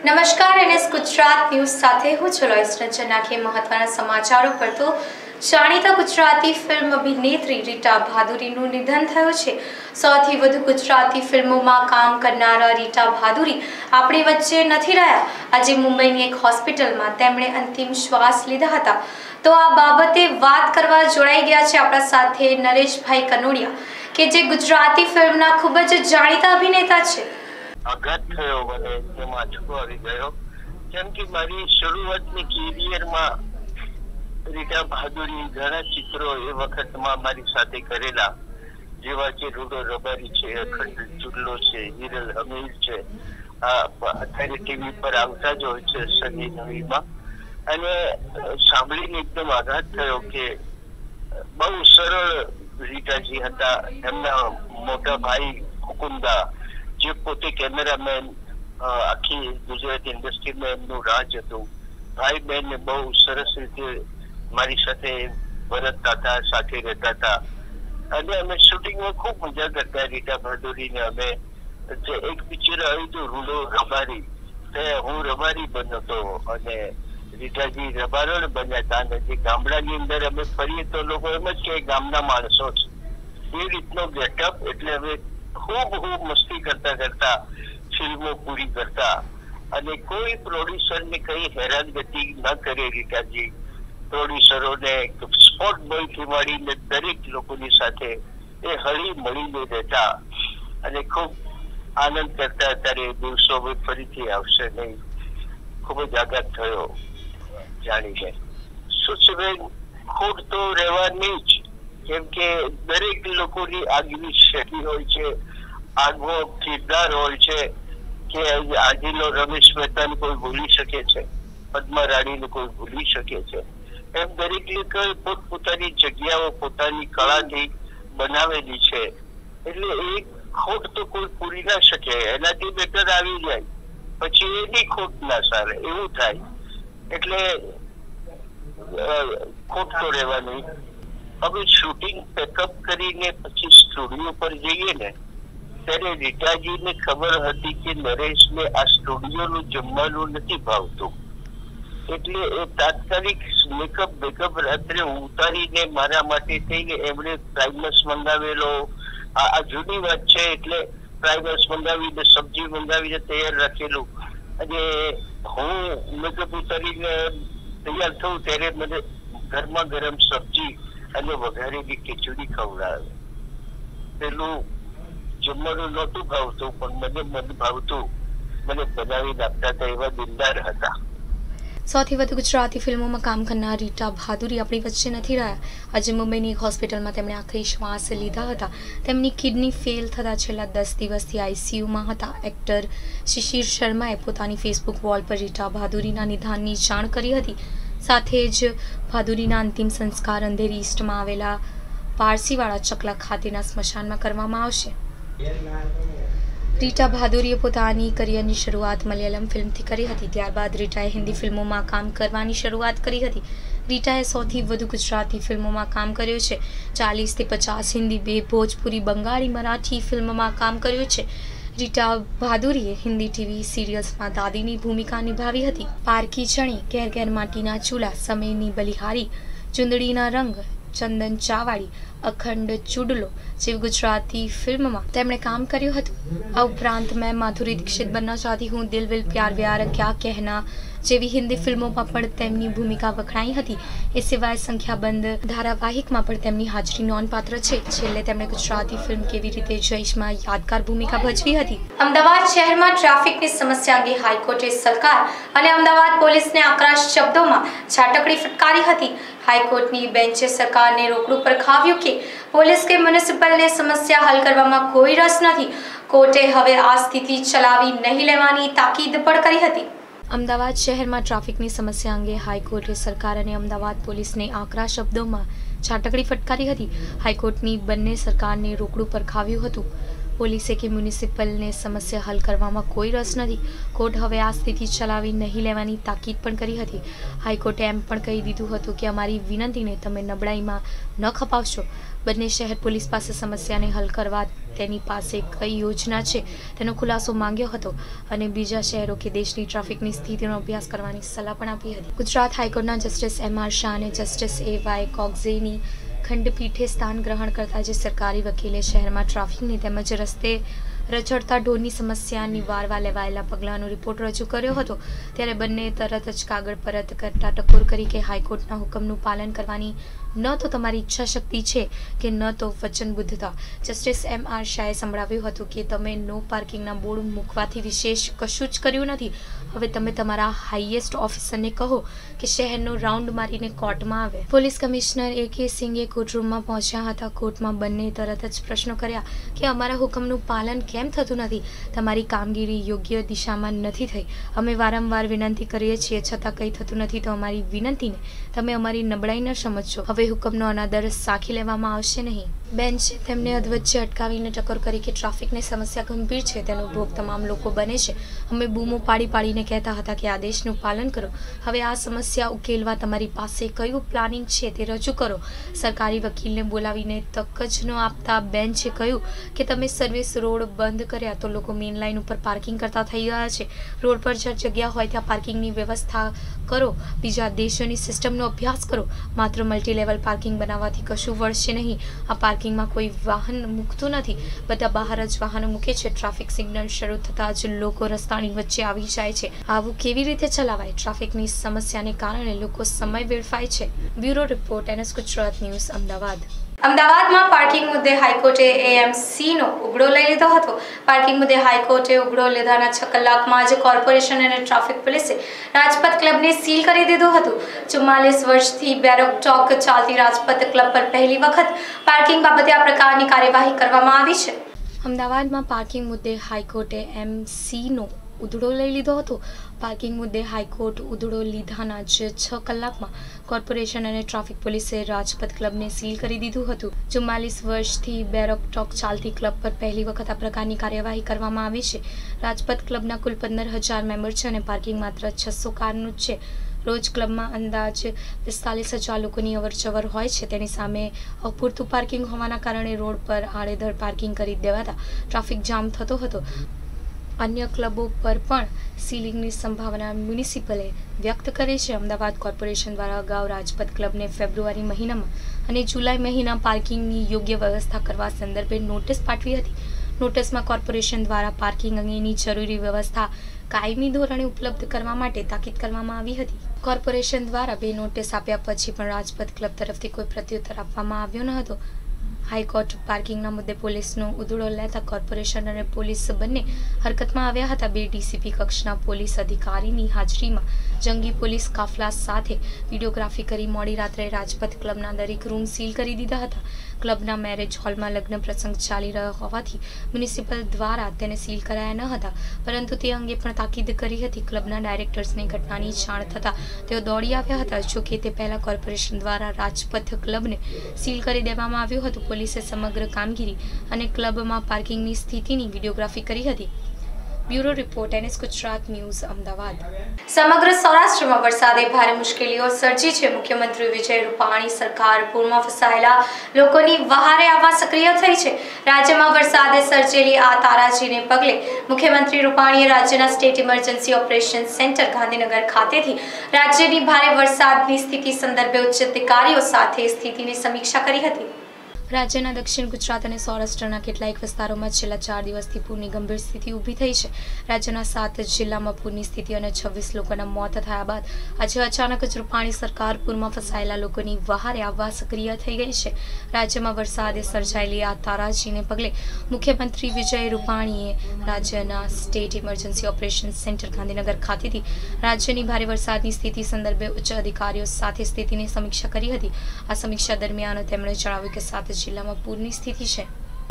નમસ્કાર NS Gujarat news સાથે હું છું લોઈસ રંજન નાખે મહત્વના સમાચારો પર તો જાણીતા ગુજરાતી ફિલ્મ અભિનેત્રી રીટા ભાદુરીનું નિધન થયું છે। સૌથી વધુ ગુજરાતી ફિલ્મોમાં કામ કરનારા રીટા ભાદુરી આપણી વચ્ચે નથી રહ્યા। આજે મુંબઈની એક હોસ્પિટલમાં તેમણે અંતિમ શ્વાસ લીધા હતા। તો આ બાબતે વાત કરવા જોડાઈ ગયા છે આપણા સાથે નરેશભાઈ કનોડિયા કે જે ગુજરાતી ફિલ્મના ખૂબ જ જાણીતા અભિનેતા છે। આઘાત થયો મને તેમાં આંચકો આવી ગયો કેમ કે મારી શરૂઆતની કેરિયરમાં રીટા ભાદુરી ઘણા ચિત્રો એ વખતમાં મારી સાથે કરેલા જેવા કે રૂડો રબારી છે, અખંડ ચુલ્લો છે, હિરલ હમીર છે, અત્યારે ટીવી પર આવતા જ હોય છે સની નવીમાં, અને સાંભળીને એકદમ આઘાત થયો કે બહુ સરળ રીટાજી હતા। એમના મોટા ભાઈ મુકુંદા જે પોતે કેમેરામેન આખી ગુજરાત ઇન્ડસ્ટ્રીમાં એમનું રાજ હતું, ભાઈ બહેન બહુ સરસ રીતે મારી સાથે વર્તતા હતા, સાથે રહેતા હતા અને અમે શૂટિંગમાં ખૂબ મજા કરતા। રીટા ભાદુરીને અમે એક પિક્ચર આવ્યું હતું રૂડો રબારી, હું રબારી બન્યો અને રીટાજી રબારોડ બન્યા હતા અને જે ગામડાની અંદર અમે ફરીએ તો લોકો એમ જ કે ગામના માણસો છે એ રીતનો ગેટઅપ, એટલે અમે ખૂબ મસ્તી કરતા ફિલ્મો પૂરી કરતા અને કોઈ પ્રોડ્યુસરને કઈ હેરાનગતિ ન કરે રીટાજી। પ્રોડ્યુસરોને સ્પોટ બોય થી મળીને દરેક લોકોની સાથે એ હળી મળીને રહેતા અને ખૂબ આનંદ કરતા। અત્યારે દિવસો ફરીથી આવશે નહીં, ખૂબ જ આઘાત થયો જાણીને। સુચવેન ખોટ તો રહેવાની જ, કેમ કે દરેક લોકોની આગવી શૈલી હોય છે, આગવો કિરદાર હોય છે કે આજનો રમેશ મહેતાને કોઈ ભૂલી શકે છે, પદ્મા રાણીને કોઈ ભૂલી શકે છે, એમ દરેક લોકો પોતપોતાની જગ્યાઓ પોતાની કળાથી બનાવેલી છે, એટલે એ ખોટ તો કોઈ પૂરી ના શકે, એનાથી બેટર આવી જાય પછી એની ખોટ ના સારે એવું થાય, એટલે ખોટ તો રહેવાની। હવે શૂટિંગ પેકઅપ કરીને પછી સ્ટુડિયો પર જઈએ ને ત્યારે રીટાજીને ખબર હતી કે નરેશને આ સ્ટુડિયોનું જમવાનું નથી ભાવતું, એટલે એ તાત્કાલિક મેકઅપ બેકઅપ રાત્રે ઉતારીને મારા માટે થઈને એમણે પ્રાઇમસ મંગાવેલો। આ જૂની વાત છે, એટલે પ્રાઇમસ મંગાવીને સબ્જી મંગાવીને તૈયાર રાખેલું અને હું મેકઅપ ઉતારીને તૈયાર થયું ત્યારે મને ગરમા ગરમ સબ્જી અને વઘારેલી ખીચડી ખવડાવે। પેલું જમવાનું નહોતું ભાવતું પણ મને ભાવતું, મને બનાવી નાખતા હતા, એવા દિલદાર હતા। સૌથી વધુ ગુજરાતી ફિલ્મોમાં કામ કરનાર રીટા ભાદુરી આપણી વચ્ચે નથી રહ્યા। આજે મુંબઈની એક હોસ્પિટલમાં તેમણે આખરી શ્વાસ લીધા હતા। તેમની કિડની ફેલ થતાં છેલ્લા 10 દિવસથી આઈસીયુમાં હતા। એક્ટર શિશિર શર્માએ પોતાની ફેસબુક વોલ પર રીટા ભાદુરીના નિધનની જાણ કરી હતી। સાથે જ ભાદુરીના અંતિમ સંસ્કાર અંધેરી ઈસ્ટમાં આવેલા પારસીવાડા ચકલા ખાતેના સ્મશાનમાં કરવામાં આવશે। રીટા ભાદુરીએ પોતાની કરિયરની શરૂઆત મલયાલમ ફિલ્મથી કરી હતી, ત્યારબાદ રીટાએ હિન્દી ફિલ્મોમાં કામ કરવાની શરૂઆત કરી હતી। રીટાએ સૌથી વધુ ગુજરાતી ફિલ્મોમાં કામ કર્યું છે, 40 થી 50 હિન્દી, 2 ભોજપુરી, બંગાળી, મરાઠી ફિલ્મમાં કામ કર્યું છે। રીટા ભાદુરીએ હિન્દી ટીવી સિરિયલ્સમાં દાદીની ભૂમિકા નિભાવી હતી। પારકી ચણી, ઘેર ઘેર માટીના ચૂલા, સમયની બલિહારી, ચુંદડીના રંગ, ચંદન ચાવાડી, અખંડ ચુડલો જેવી ગુજરાતી ફિલ્મમાં તેમણે કામ કર્યું હતું। આ ઉપરાંત મેં માધુરી દીક્ષિત બનના ચાહતી હું, દિલ વિલ પ્યાર વ્યાર ક્યા કહેના જેવી હિન્દી ફિલ્મોમાં પણ તેમની ભૂમિકા વખણાઈ હતી। એ સિવાય સંખ્યાબંધ ધારાવાહિકમાં પણ તેમની હાજરી નોંધપાત્ર છે। છેલ્લે તેમણે ગુજરાતી ફિલ્મ કેવી રીતે જઈશમાં યાદગાર ભૂમિકા ભજવી હતી। અમદાવાદ શહેરમાં ટ્રાફિકની સમસ્યા અંગે હાઈકોર્ટે સરકાર અને અમદાવાદ પોલીસને આકરા શબ્દોમાં ઝાટકડી ફટકારી હતી। હાઈકોર્ટની બેન્ચે સરકારને રોકડું પરખાવ્યું કે પોલીસ કે મ્યુનિસિપલને સમસ્યા હલ કરવામાં કોઈ રસ નથી। કોર્ટે હવે આ સ્થિતિ ચલાવી નહીં લેવાની તાકીદ પણ કરી હતી। અમદાવાદ શહેરમાં ટ્રાફિકની સમસ્યા અંગે હાઈકોર્ટે સરકાર અને અમદાવાદ પોલીસને આકરા શબ્દોમાં ઝાટકડી ફટકારી હતી। હાઈકોર્ટની બંને સરકારને રોકડું પરખાવ્યું હતું। પોલીસે કે મ્યુનિસિપલને સમસ્યા હલ કરવામાં કોઈ રસ નથી। કોર્ટ હવે આ સ્થિતિ ચલાવી નહીં લેવાની તાકીદ પણ કરી હતી। હાઈકોર્ટે એમ પણ કહી દીધું હતું કે અમારી વિનંતીને તમે નબળાઈમાં ન ખપાવશો, બંને શહેર પોલીસ પાસે સમસ્યાને હલ કરવા તેની પાસે કઈ યોજના છે તેનો ખુલાસો માંગ્યો હતો અને બીજા શહેરો કે દેશની ટ્રાફિકની સ્થિતિનો અભ્યાસ કરવાની સલાહ પણ આપી હતી. ગુજરાત હાઈકોર્ટના જસ્ટિસ M.R. શાહ અને જસ્ટિસ A.Y. કોગ્ઝેની ખંડપીઠે સ્થાન ગ્રહણ કરતા જે સરકારી વકીલે શહેરમાં ટ્રાફિકની તેમજ રસ્તે રચડતા ઢોરની સમસ્યા નિવારવા લેવાયેલા પગલાંનો રિપોર્ટ રજૂ કર્યો હતો ત્યારે બંને તરત જ કાગળ પરત કરતા ટકોર કરી કે હાઈકોર્ટના હુકમનું પાલન કરવાની ન તો તમારી ઈચ્છા શક્તિ છે કે ન તો વચનબદ્ધતા. Justice M.R. શાહે સંભળાવ્યું હતું કે તમે નો પાર્કિંગના બોર્ડ મૂકવાથી વિશેષ કશું જ કર્યું નથી. હવે તમે તમારા હાઈએસ્ટ ઓફિસરને કહો કે શહેરનો રાઉન્ડ મારીને કોર્ટમાં આવે. Police commissioner A.K. સિંઘે કોર્ટરૂમમાં પહોંચ્યા હતા. કોર્ટમાં બંને તરત જ પ્રશ્નો કર્યા કે અમારા હુકમનું પાલન કેમ થતું નથી? તમારી કામગીરી યોગ્ય દિશામાં નથી થઈ. અમે વારંવાર વિનંતી કરીએ છીએ છતાં કંઈ થતું નથી તો અમારી વિનંતીને તમે અમારી નબળાઈ ન સમજશો. હવે હુકમનો અનાદર સાખી લેવામાં આવશે નહીં. બેન્ચે તેમને અધવચ્ચે અટકાવીને ટકોર કરી કે ટ્રાફિકની સમસ્યા ગંભીર છે, તેનો ભોગ તમામ લોકો બને છે. અમે બૂમો પાડીને કહેતા હતા કે આદેશનું પાલન કરો. હવે આ સમસ્યા ઉકેલવા તમારી પાસે કયું પ્લાનિંગ છે તે રજૂ કરો. સરકારી વકીલને બોલાવીને તક જ ન આપતા બેન્ચે કહ્યું કે તમે સર્વિસ રોડ બંધ કર્યા તો લોકો મેઇન લાઇન ઉપર પાર્કિંગ કરતા થઈ ગયા છે. રોડ પર જ્યાં જગ્યા હોય ત્યાં પાર્કિંગની વ્યવસ્થા કરો. બીજા દેશોની સિસ્ટમનો અભ્યાસ કરો. માત્ર મલ્ટીલેવલ પાર્કિંગ બનાવવાથી કશું વળશે નહીં. આ પાર્કિંગમાં કોઈ વાહન મૂકતું નથી, બધા બહાર જ વાહનો મૂકે છે. ટ્રાફિક સિગ્નલ શરૂ થતાં જ લોકો રસ્તાની વચ્ચે આવી જાય છે. આવું કેવી રીતે ચલાવાય? ટ્રાફિકની સમસ્યાને કારણે લોકો સમય વેડફાય છે. Bureau report NS Gujarat news, Ahmedabad. અમદાવાદમાં પાર્કિંગ મુદ્દે હાઈકોર્ટે AMCનો ઉગડો લઈ લીધો હતો. પાર્કિંગ મુદ્દે હાઈકોર્ટે ઉગડો લીધાના 6 કલાકમાં જ કોર્પોરેશન અને ટ્રાફિક પોલીસે રાજપથ ક્લબને સીલ કરી દીધું હતું. 44 વર્ષથી બેરોકટોક ચાલતી રાજપથ ક્લબ પર પહેલી વખત પાર્કિંગ બાબતે આ પ્રકારની કાર્યવાહી કરવામાં આવી છે. અમદાવાદમાં પાર્કિંગ મુદ્દે હાઈકોર્ટે AMCનો ઉધડો લઈ લીધો હતો. પાર્કિંગ મુદ્દે હાઈકોર્ટ ઉધડો લીધાના જ 6 કલાકમાં કોર્પોરેશન અને ટ્રાફિક પોલીસે રાજપથ ક્લબને સીલ કરી દીધું હતું. 44 વર્ષથી બેરોકટોક ચાલતી ક્લબ પર પહેલી વખત આ પ્રકારની કાર્યવાહી કરવામાં આવી છે. રાજપથ ક્લબના કુલ 15,000 મેમ્બર છે અને પાર્કિંગ માત્ર 600 કારનું જ છે. રોજ ક્લબમાં અંદાજ 45,000 લોકોની અવરજવર હોય છે. તેની સામે અપૂરતું પાર્કિંગ હોવાના કારણે રોડ પર આડેધડ પાર્કિંગ કરી દેવાતા ટ્રાફિક જામ થતો હતો. અન્ય ક્લબો પર પણ સીલિંગની સંભાવના મ્યુનિસિપલે વ્યક્ત કરી છે. અમદાવાદ કોર્પોરેશન દ્વારા અગાઉ રાજપથ ક્લબને ફેબ્રુઆરી મહિનામાં અને જુલાઈ મહિના પાર્કિંગની યોગ્ય વ્યવસ્થા કરવા સંદર્ભે નોટિસ પાઠવી હતી. નોટિસમાં કોર્પોરેશન દ્વારા પાર્કિંગ અંગેની જરૂરી વ્યવસ્થા કાયમી ધોરણે ઉપલબ્ધ કરવા માટે તાકીદ કરવામાં આવી હતી. કોર્પોરેશન દ્વારા 2 નોટિસ આપ્યા પછી પણ રાજપથ ક્લબ તરફથી કોઈ પ્રત્યુત્તર આપવામાં આવ્યો ન હતો. હાઈકોર્ટ પાર્કિંગના મુદ્દે પોલીસનો ઉધડો લેતા કોર્પોરેશન અને પોલીસ બંને હરકતમાં આવ્યા હતા. 2 DCP કક્ષના પોલીસ અધિકારીની હાજરીમાં જંગી પોલીસ કાફલા સાથે વિડીયોગ્રાફી કરી મોડી રાત્રે રાજપથ ક્લબના દરેક રૂમ સીલ કરી દીધા હતા. ક્લબના મેરેજ હોલમાં લગ્ન પ્રસંગ ચાલી રહ્યો હોવાથી મ્યુનિસિપલ દ્વારા તેને સીલ કરાયા ન હતા, પરંતુ તે અંગે પણ તાકીદ કરી હતી. ક્લબના ડાયરેક્ટર્સને ઘટનાની જાણ થતાં તેઓ દોડી આવ્યા હતા. જોકે તે પહેલા કોર્પોરેશન દ્વારા રાજપથ ક્લબને સીલ કરી દેવામાં આવ્યું હતું. પોલીસે સમગ્ર કામગીરી અને ક્લબમાં પાર્કિંગની સ્થિતિની વિડીયોગ્રાફી કરી હતી. Bureau report NS Gujarat news, Ahmedabad. સમગ્ર સૌરાષ્ટ્રમાં વરસાદે ભારે મુશ્કેલીઓ સર્જી છે. મુખ્યમંત્રી વિજય રૂપાણી સરકાર પૂરમાં ફસાયેલા લોકોની વહારે આવવા સક્રિય થઈ છે. રાજ્યમાં વરસાદે સર્જેલી આ તારાજીને પગલે મુખ્યમંત્રી રૂપાણીએ રાજ્યના state emergency operation centre Gandhinagar ખાતેથી રાજ્યની ભારે વરસાદની સ્થિતિ સંદર્ભે ઉચ્ચ અધિકારીઓ સાથે સ્થિતિની સમીક્ષા કરી હતી. રાજ્યના દક્ષિણ ગુજરાત અને સૌરાષ્ટ્રના કેટલાક વિસ્તારોમાં છેલ્લા 4 દિવસથી પૂરની ગંભીર સ્થિતિ ઊભી થઈ છે. રાજ્યના 7 જિલ્લામાં પૂરની સ્થિતિ અને 26 લોકોના મોત થયા બાદ આજે અચાનક જ રૂપાણી સરકાર પૂરમાં ફસાયેલા લોકોની વહારે આવવા સક્રિય થઈ ગઈ છે. રાજ્યમાં વરસાદે સર્જાયેલી આ તારાજીને પગલે મુખ્યમંત્રી વિજય રૂપાણીએ રાજ્યના state emergency operation centre Gandhinagar ખાતેથી રાજ્યની ભારે વરસાદની સ્થિતિ સંદર્ભે ઉચ્ચ અધિકારીઓ સાથે સ્થિતિની સમીક્ષા કરી હતી. આ સમીક્ષા દરમિયાન તેમણે જણાવ્યું કે 7 જિલ્લામાં પૂરની સ્થિતિ છે.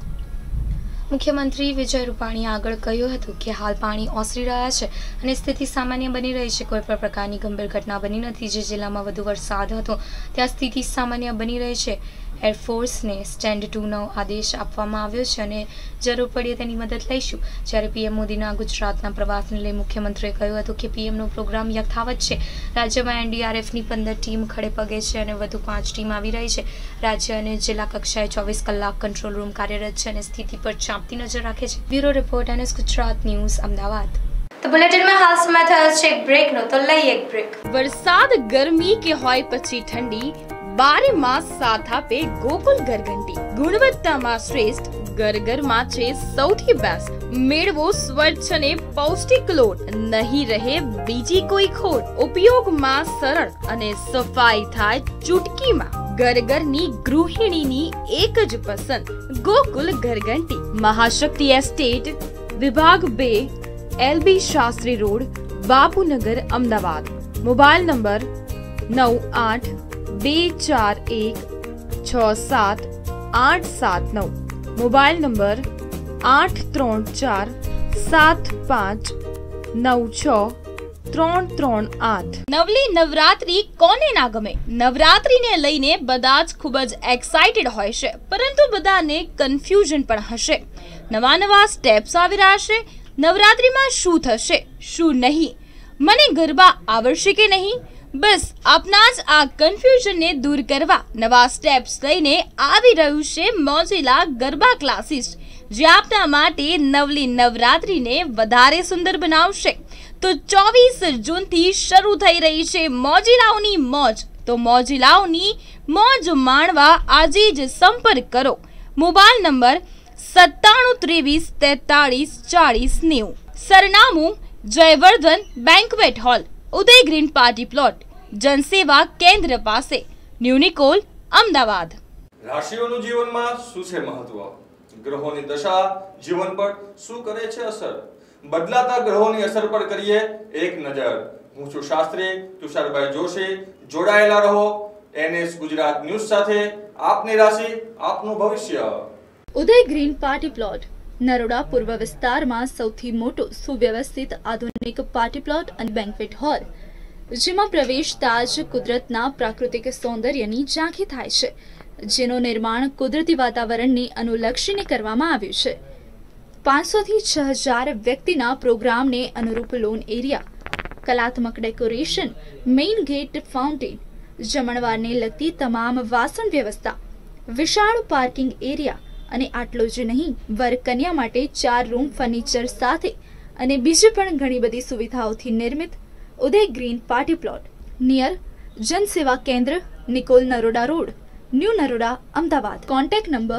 મુખ્યમંત્રી વિજય રૂપાણીએ આગળ કહ્યું હતું કે હાલ પાણી ઓસરી રહ્યા છે અને સ્થિતિ સામાન્ય બની રહી છે. કોઈ પણ પ્રકારની ગંભીર ઘટના બની નથી. જે જિલ્લામાં વધુ વરસાદ હતો ત્યાં સ્થિતિ સામાન્ય બની રહી છે. એરફોર્સને સ્ટેન્ડ 2નો આદેશ આપવામાં આવ્યો છે અને જરૂર પડે તેની મદદ લઈશું. જ્યારે પીએમ મોદીના ગુજરાતના પ્રવાસને લઈ મુખ્યમંત્રીએ કહ્યું હતું કે પીએમનો પ્રોગ્રામ યથાવત છે. રાજ્યમાં એનડીઆરએફની 15 ટીમ ખડે પગે છે અને વધુ 5 ટીમ આવી રહી છે. રાજ્ય અને જિલ્લા કક્ષાએ 24 કલાક કંટ્રોલ રૂમ કાર્યરત છે અને સ્થિતિ પર ચાંપતી નજર રાખે છે. Bureau report NS Gujarat news, Ahmedabad. તો બુલેટિનમાં હાલ સમય થયો છે એક બ્રેકનો, તો લઈએ એક બ્રેક. વરસાદ, ગરમી કે હોય પછી ઠંડી, 12 માસ સાથ આપે ગોકુલ ઘરઘંટી. ગુણવત્તામાં શ્રેષ્ઠ, ઘર-ઘરમાં છે સૌથી બેસ્ટ. મેળવો સ્વચ્છ અને પૌષ્ટિક લોટ, નહીં રહે બીજી કોઈ ખોટ. ઉપયોગમાં સરળ અને સફાઈ થાય ચૂટકીમાં. ઘર-ઘરની ગૃહિણીની એક જ પસંદ, ગોકુલ ઘરઘંટી. મહાશક્તિ એસ્ટેટ, વિભાગ 2, LB Shastri road, Bapunagar, Ahmedabad. Mobile number 9824167879. Mobile number 8347596338. નવલી નવરાત્રી કોને ના ગમે? નવરાત્રીને લઈને બધા જ ખૂબ જ એક્સાઇટેડ હોય છે, પરંતુ બધાને કન્ફ્યુઝન પણ હશે. નવા સ્ટેપ્સ આવી રહ્યા છે. નવરાત્રીમાં શું થશે, શું નહીં? મને ગરબા આવડશે કે નહીં? બસ આપના જ આ કન્ફ્યુઝનને દૂર કરવા નવા સ્ટેપ્સ લઈને આવી રહ્યું છે મોજીલા ગરબા ક્લાસીસ, જે આપના માટે નવલી નવરાત્રીને વધારે સુંદર બનાવશે. તો 24 જૂનથી શરૂ થઈ રહી છે મોજીલાઓની મોજ. તો મોજીલાઓની મોજ માણવા આજે જ સંપર્ક કરો. Mobile number 9723434090. સરનામું Jayvardhan banquet hall, Uday green party plot, Jansewa Kendra પાસે, ન્યુનિકોલ, અમદાવાદ. રાશિઓનું જીવનમાં શું છે મહત્વ? ગ્રહોની દશા જીવન પર શું કરે છે અસર? બદલાતા ગ્રહોની અસર પર કરીએ એક નજર. હું છું શાસ્ત્રી તુષારભાઈ જોશી. જોડાયેલા રહો NS ગુજરાત ન્યૂઝ સાથે. આપની રાશિ, આપનું ભવિષ્ય. Uday green party plot, Naroda પૂર્વ વિસ્તારમાં સૌથી મોટો સુવ્યવસ્થિત આધુનિક પાર્ટી પ્લોટ અને બેન્ક્વેટ હોલ, જેમાં પ્રવેશતા જ કુદરતના પ્રાકૃતિક સૌંદર્યની ઝાંખી થાય છે, જેનું નિર્માણ કુદરતી વાતાવરણને અનુલક્ષીને કરવામાં આવ્યું છે. 500 થી 6000 વ્યક્તિના પ્રોગ્રામને અનુરૂપ લોન એરિયા, કલાત્મક ડેકોરેશન, મેઇન ગેટ, ફાઉન્ટેન, જમણવારને લગતી તમામ વાસણ વ્યવસ્થા, વિશાળ પાર્કિંગ એરિયા અને આટલો જ નહીં, વર કન્યા માટે 4 રૂમ ફર્નિચર સાથે અને બીજી પણ ઘણી બધી સુવિધાઓથી નિર્મિત Uday green party plot, near Jansewa Kendra, Nikol, Naroda road, new Naroda, Ahmedabad. Contact number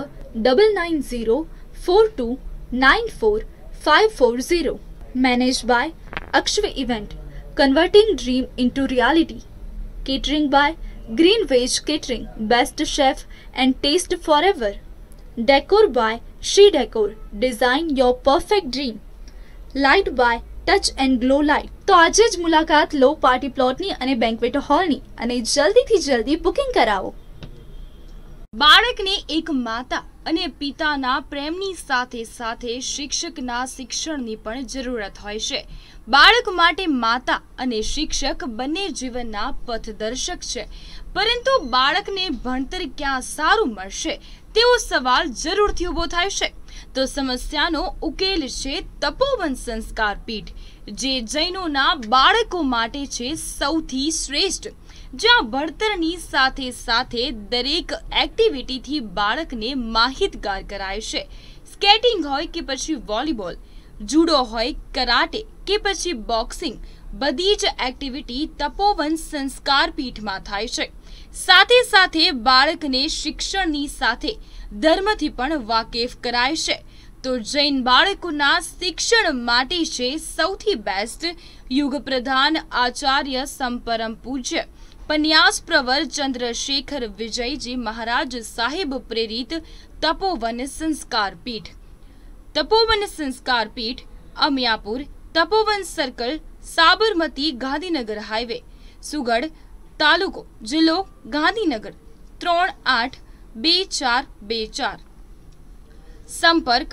9904294540. Manage by Akshav event, converting dream into reality. Catering by green veg catering, best chef and taste forever. Decor by Shri decor, design your perfect dream. Light by touch and glow light. તો આજે જ મુલાકાત લો party પ્લોટની અને banquet હોલની અને જલ્દીથી જલ્દી booking કરાવો. બાળકને એક માતા અને પિતાના પ્રેમની સાથે સાથે શિક્ષકના શિક્ષણની પણ જરૂરત હોય છે. બાળક માટે માતા અને શિક્ષક બંને જીવનના પથદર્શક છે, પરંતુ બાળકને ભણતર ક્યાં સારું મળશે તેવો સવાલ જરૂરથી ઊભો થાય છે. તો સમસ્યાનો ઉકેલ છે તપોવન સંસ્કાર પીઠ, જે જૈનોના બાળકો માટે છે સૌથી શ્રેષ્ઠ, જ્યાં ભણતરની સાથે સાથે દરેક એક્ટિવિટીથી બાળકને માહિતગાર કરાય છે. સ્કેટિંગ હોય કે પછી વોલીબોલ, જુડો હોય, કરાટે કે પછી બોક્સિંગ, બધી જ એક્ટિવિટી તપોવન સંસ્કાર પીઠમાં થાય છે. સાથે સાથે બાળકને શિક્ષણની સાથે ધર્મથી પણ વાકેફ કરાય છે. તો જૈન બાળકોના શિક્ષણ માટે છે સૌથી બેસ્ટ યુગ પ્રધાન આચાર્ય સંપરમ પૂજ્ય પન્યાસ પ્રવર ચંદ્રશેખર વિજયજી મહારાજ સાહેબ પ્રેરિત તપોવન સંસ્કાર પીઠ. તપોવન સંસ્કાર પીઠ, અમિયાપુર, તપોવન સર્કલ, સાબરમતી, ગાંધીનગર હાઈવે, સુગડ, તાલુકો, જિલ્લો ગાંધીનગર, 382424. સંપર્ક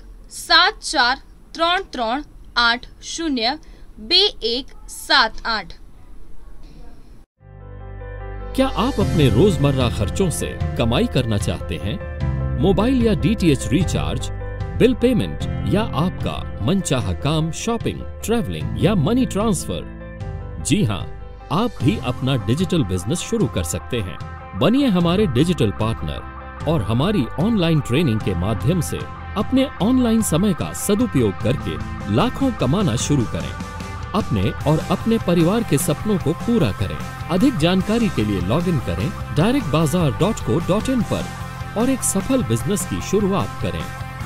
7433802178. क्या आप अपने रोजमर्रा खर्चों से कमाई करना चाहते हैं? मोबाइल या DTH रिचार्ज, बिल पेमेंट या आपका मनचाहा काम, शॉपिंग, ट्रैवलिंग या मनी ट्रांसफर? जी हाँ, आप भी अपना डिजिटल बिजनेस शुरू कर सकते हैं। बनिए हमारे डिजिटल पार्टनर और हमारी ऑनलाइन ट्रेनिंग के माध्यम से अपने ऑनलाइन समय का सदुपयोग करके लाखों कमाना शुरू करें। अपने और अपने परिवार के सपनों को पूरा करें। अधिक जानकारी के लिए लॉगिन करें directbazaar.co.in पर और एक सफल बिजनेस की शुरुआत करें।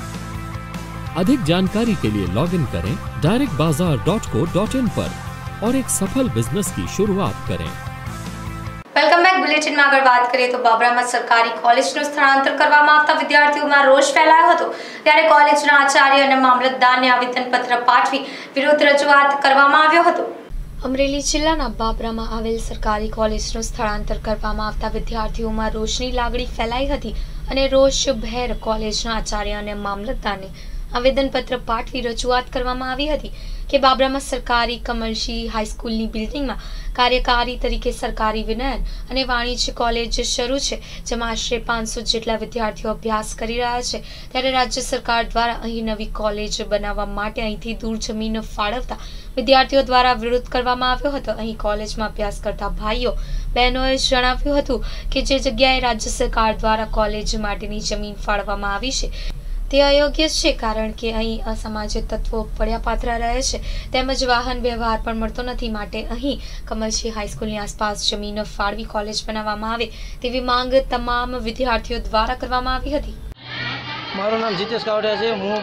अधिक जानकारी के लिए लॉगिन करें directbazaar.co.in पर और एक सफल बिजनेस की शुरुआत करें। વેલકમ બેક બુલેટિનમાં આગળ વાત કરીએ તો બાબરામાં સરકારી કોલેજનું સ્થળાંતર કરવામાં આવતા વિદ્યાર્થીઓમાં રોષ ફેલાયો હતો ત્યારે કોલેજના આચાર્ય અને મામલતદારને આવેદનપત્ર પાઠવી વિરોધ રજૂઆત કરવામાં આવ્યો હતો। અમરેલી જિલ્લાના બાબરામાં આવેલ સરકારી કોલેજનું સ્થળાંતર કરવામાં આવતા વિદ્યાર્થીઓમાં રોષની લાગણી ફેલાઈ હતી અને રોષભેર કોલેજના આચાર્ય અને મામલતદારને આવેદનપત્ર પાઠવી રજૂઆત કરવામાં આવી હતી કે બાબરામાં સરકારી કમર્શિયલ હાઈસ્કૂલની બિલ્ડિંગમાં કાર્યકારી તરીકે સરકારી વિનયન અને વાણિજ્ય કોલેજ શરૂ છે, જેમાં આશરે 500 જેટલા વિદ્યાર્થીઓ અભ્યાસ કરી રહ્યા છે। ત્યારે રાજ્ય સરકાર દ્વારા અહીં નવી કોલેજ બનાવવા માટે અહીંથી દૂર જમીન ફાળવતા વિદ્યાર્થીઓ દ્વારા વિરોધ કરવામાં આવ્યો હતો। અહીં કોલેજમાં અભ્યાસ કરતા ભાઈઓ બહેનોએ જણાવ્યું હતું કે જે જગ્યાએ રાજ્ય સરકાર દ્વારા કોલેજ માટેની જમીન ફાળવવામાં આવી છે તે અયોગ્ય છે, કારણ કે અહીં અસામાજિક તત્વો પડ્યાપાત્ર રહે છે તેમજ વાહન વ્યવહાર પણ મળતો નથી। માટે અહીં કમર્શિયલ હાઈસ્કૂલની આસપાસ જમીન ફાળવી કોલેજ બનાવવામાં આવે તેવી માંગ તમામ વિદ્યાર્થીઓ દ્વારા કરવામાં આવી હતી। મારું નામ જીતેશ કાવડિયા છે। હું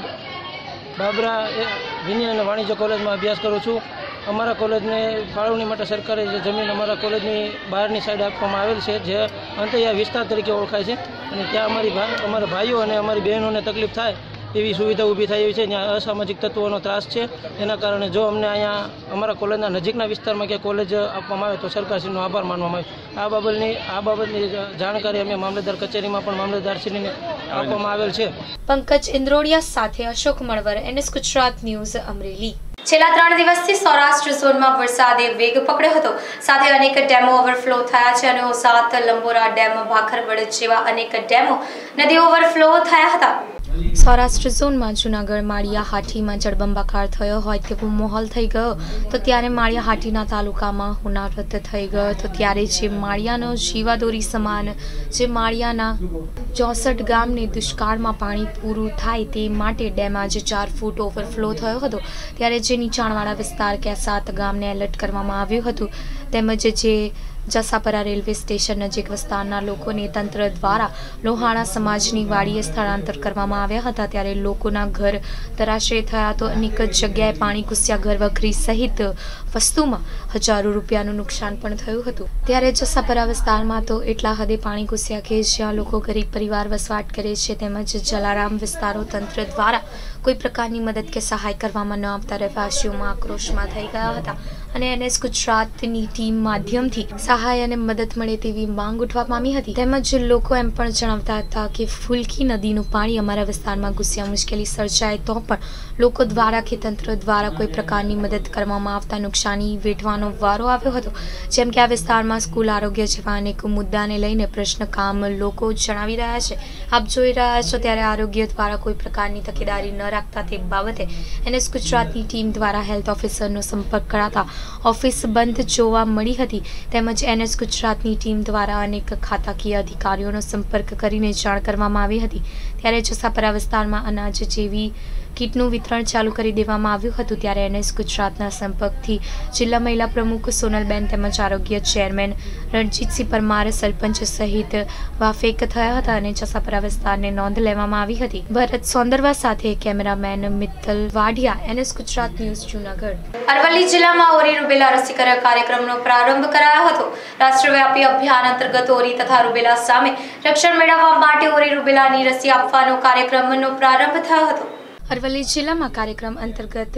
બાબરા વિનય અને વાણિજ્ય કોલેજમાં અભ્યાસ કરું છું। અમારા કોલેજને ફાળવણી માટે સરકારે જે જમીન અમારા કોલેજની બહારની સાઈડ આપવામાં આવેલ છે, જે અંતરિયાળ વિસ્તાર તરીકે ઓળખાય છે, અને ત્યાં અમારા ભાઈઓ અને અમારી બહેનોને તકલીફ થાય એવી સુવિધા ઊભી થઈ એવી છે। જ્યાં અસામાજિક તત્વોનો ત્રાસ છે, એના કારણે જો અમને અહીંયા અમારા કોલેજના નજીકના વિસ્તારમાં ક્યાંય કોલેજ આપવામાં આવે તો સરકારશ્રીનો આભાર માનવામાં આવે। આ બાબતની જાણકારી અમે મામલતદાર કચેરીમાં પણ મામલતદારશ્રીને આપવામાં આવેલ છે। પંકજ ઇન્દ્રોડિયા સાથે અશોક મણવર, NS ગુજરાત ન્યૂઝ, અમરેલી। છેલ્લા 3 દિવસથી સૌરાષ્ટ્ર ઝોનમાં વરસાદે વેગ પકડ્યો હતો, સાથે અનેક ડેમો ઓવરફ્લો થયા છે અને ઓસાત, લંબોરા ડેમ, ભાખરવડ જેવા અનેક ડેમો નદી ઓવરફ્લો થયા હતા। સૌરાષ્ટ્ર ઝોનમાં જૂનાગઢ માળિયા હાટીમાં જળબંબાકાર થયો હોય તેવો માહોલ થઈ ગયો તો ત્યારે માળિયા હાટીના તાલુકામાં હોનારત થઈ ગયો તો ત્યારે જે માળિયાનો જીવાદોરી સમાન જે માળિયાના 64 ગામને દુષ્કાળમાં પાણી પૂરું થાય તે માટે ડેમ આજે 4 ફૂટ ઓવરફ્લો થયો હતો। ત્યારે જે નીચાણવાળા વિસ્તાર કેસાત ગામને એલર્ટ કરવામાં આવ્યું હતું, તેમજ જે જસાપરા રેલવે સ્ટેશન નજીક વિસ્તારના લોકોને તંત્ર દ્વારા લોહાણા સમાજની વાડીએ સ્થળાંતર કરવામાં આવ્યા હતા। ત્યારે લોકોના ઘર ધરાશય થયા તો અનેક જગ્યાએ પાણી ઘૂસ્યા ઘર વખરી સહિત વસ્તુમાં હજારો રૂપિયાનું નુકસાન પણ થયું હતું। ત્યારે જસાપરા વિસ્તારમાં તો એટલા હદે પાણી ઘૂસ્યા કે જ્યાં લોકો ગરીબ પરિવાર વસવાટ કરે છે, તેમજ જલારામ વિસ્તારો તંત્ર દ્વારા કોઈ પ્રકારની મદદ કે સહાય કરવામાં ન આવતા રહેવાસીઓમાં આક્રોશમાં થઈ ગયા હતા અને NS ગુજરાતની ટીમ માધ્યમથી સહાય અને મદદ મળે તેવી માંગ ઉઠવા પામી હતી। તેમજ લોકો એમ પણ જણાવતા હતા કે ફુલકી નદીનું પાણી અમારા વિસ્તારમાં ઘૂસ્યા મુશ્કેલી સર્જાય તો પણ લોકો દ્વારા કે તંત્ર દ્વારા કોઈ પ્રકારની મદદ કરવામાં આવતા નુકસાની વેઠવાનો વારો આવ્યો હતો। જેમ કે આ વિસ્તારમાં સ્કૂલ, આરોગ્ય જેવા અનેક મુદ્દાને લઈને પ્રશ્ન કામ લોકો જણાવી રહ્યા છે। આપ જોઈ રહ્યા છો ત્યારે આરોગ્ય દ્વારા કોઈ પ્રકારની તકેદારી ન રાખતા તે બાબતે NS ગુજરાતની ટીમ દ્વારા હેલ્થ ઓફિસરનો સંપર્ક કરાતા ઓફિસ બંધ જોવા મળી હતી। તેમજ NS ગુજરાતની ટીમ દ્વારા અનેક ખાતાકીય અધિકારીઓનો સંપર્ક કરીને જાણ કરવામાં આવી હતી। ત્યારે જસાપરા વિસ્તારમાં અનાજ જેવી કીટનું વિતરણ ચાલુ કરી દેવામાં આવ્યું હતું। ત્યારે NS ગુજરાતના સંપર્કથી જિલ્લા મહિલા પ્રમુખ સોનલબેન તેમજ આરોગ્ય ચેરમેન રણજીતસિંહ પરમાર, સરપંચ સહિત વાફેક થયા હતા અને જસાપરા વિસ્તારને નોંધ લેવામાં આવી હતી। ભરત સોંદરવા સાથે cameraman Mittal Vadhiya, NS Gujarat news, Junagadh. Aravalli જિલ્લામાં ઓરી રૂબેલા રસીકરણ કાર્યક્રમનો પ્રારંભ કરાયો હતો। રાષ્ટ્રવ્યાપી અભિયાન અંતર્ગત ઓરી તથા રૂબેલા સામે રક્ષણ મેળવવા માટે ઓરી રૂબેલાની રસી આપવાનો કાર્યક્રમનો પ્રારંભ થયો હતો। અરવલ્લી જિલ્લામાં કાર્યક્રમ અંતર્ગત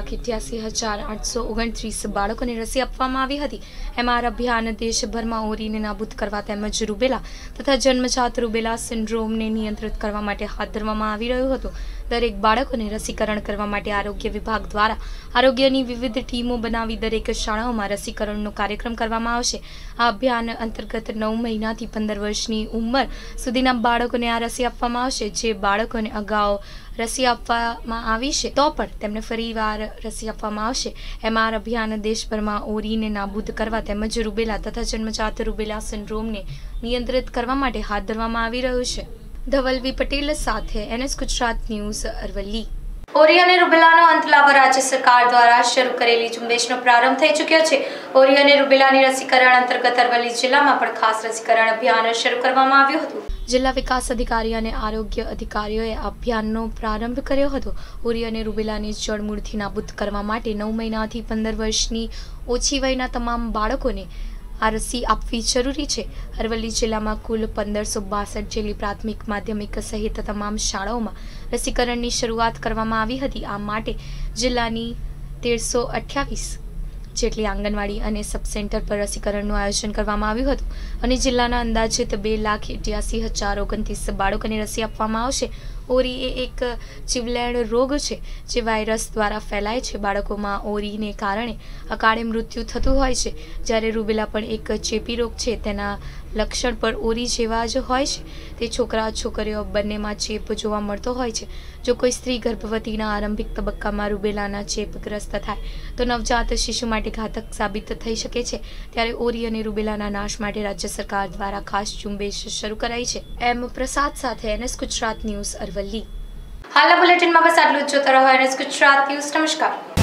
2,88,829 બાળકોને રસી આપવામાં આવી હતી। એમાં અભિયાન દેશભરમાં ઓરીને નાબૂદ કરવા તેમજ રૂબેલા તથા જન્મજાત રૂબેલા સિન્ડ્રોમને નિયંત્રિત કરવા માટે હાથ ધરવામાં આવી રહ્યું હતું। દરેક બાળકોને રસીકરણ કરવા માટે આરોગ્ય વિભાગ દ્વારા આરોગ્યની વિવિધ ટીમો બનાવી દરેક શાળાઓમાં રસીકરણનો કાર્યક્રમ કરવામાં આવશે। આ અભિયાન અંતર્ગત 9 મહિનાથી 15 વર્ષની ઉંમર સુધીના બાળકોને આ રસી આપવામાં આવશે। જે બાળકોને અગાઉ રસી આપવામાં આવી છે તો પણ તેમને ફરીવાર રસી આપવામાં આવશે। એમ આ અભિયાન દેશભરમાં ઓરીને નાબૂદ કરવા તેમજ રૂબેલા તથા જન્મજાત રૂબેલા સિન્ડ્રોમને નિયંત્રિત કરવા માટે હાથ ધરવામાં આવી રહ્યું છે। ધવલ વી પટેલ સાથે NS ગુજરાત ન્યૂઝ અરવલ્લી। ઓરી અને રૂબેલાનો અંત લાવવા રાજ્ય સરકાર દ્વારા શરૂ કરેલી ઝુંબેશનો પ્રારંભ થઈ ચૂક્યો છે। ઓરી અને રૂબેલાની રસીકરણ અંતર્ગત અરવલ્લી જિલ્લામાં પણ ખાસ રસીકરણ અભિયાન શરૂ કરવામાં આવ્યું હતું। જિલ્લા વિકાસ અધિકારી અને આરોગ્ય અધિકારીઓએ આ અભિયાનનો પ્રારંભ કર્યો હતો। ઓરી અને રૂબેલાને જડમૂળથી નાબૂદ કરવા માટે 9 મહિનાથી 15 વર્ષની ઓછી વયના તમામ બાળકોને આ રસી આપવી જરૂરી છે। અરવલ્લી જિલ્લામાં કુલ 1562 જેટલી પ્રાથમિક માધ્યમિક સહિત તમામ શાળાઓમાં રસીકરણની શરૂઆત કરવામાં આવી હતી। આ માટે જિલ્લાની 1328 જેટલી આંગણવાડી અને સબ સેન્ટર પર રસીકરણનું આયોજન કરવામાં આવ્યું હતું અને જિલ્લાના અંદાજિત 2,88,029 બાળકોને રસી આપવામાં આવશે। ઓરી એ એક જીવલેણ રોગ છે જે વાયરસ દ્વારા ફેલાય છે। બાળકોમાં ઓરીને કારણે અકાળે મૃત્યુ થતું હોય છે, જ્યારે રૂબેલા પણ એક ચેપી રોગ છે। તેના લક્ષણ પર ઓરી જેવા જ હોય છે। તે છોકરા છોકરીઓ બંનેમાં ચેપ જોવા મળતો હોય છે। જો કોઈ સ્ત્રી ગર્ભવતીના આરંભિક તબક્કામાં રૂબેલાના ચેપગ્રસ્ત થાય તો નવજાત શિશુ માટે ઘાતક સાબિત થઈ શકે છે। ત્યારે ઓરી અને રૂબેલાના નાશ માટે રાજ્ય સરકાર દ્વારા ખાસ ઝુંબેશ શરૂ કરાઈ છે। એમ પ્રસાદ સાથે NS ગુજરાત ન્યૂઝ અરવલ્લી। હાલના બુલેટિનમાં બસ આટલું જ। જોતા રહો NS ગુજરાત ન્યૂઝ। નમસ્કાર।